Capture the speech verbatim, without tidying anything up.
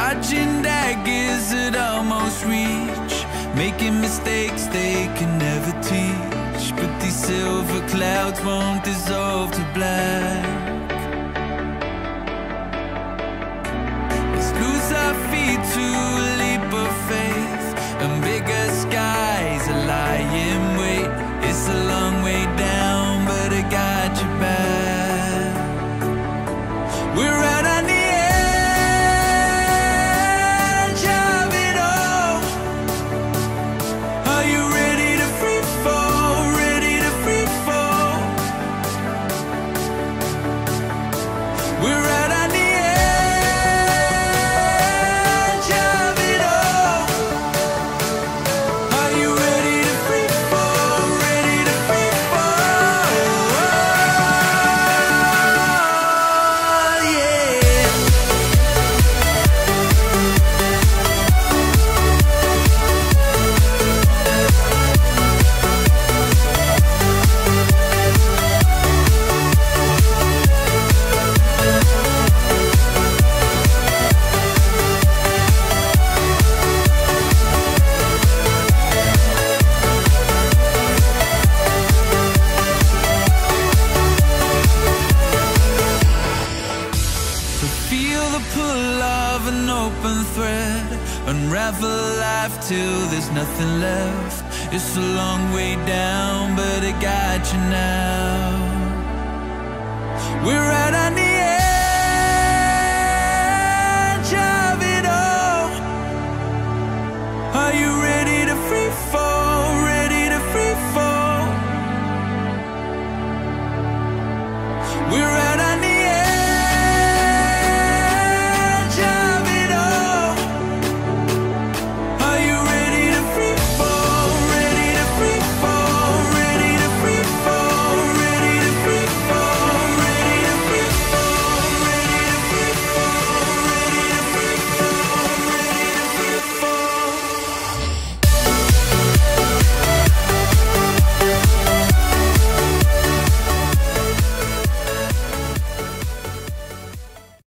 dodging daggers at almost reach, making mistakes they can never teach. But these silver clouds won't dissolve to black. Let's lose our feet to a leap of faith, and bigger skies are lying wait. It's a long way down, but I got your back. We're out on the edge of it all. Are you ready to free fall? Ready to free fall? We're out on the edge of it all. Are you ready to free fall? Ready to free fall? Yeah. So feel the pull of an open thread, unravel life till there's nothing left. It's a long way down, but I got you now. We're out on the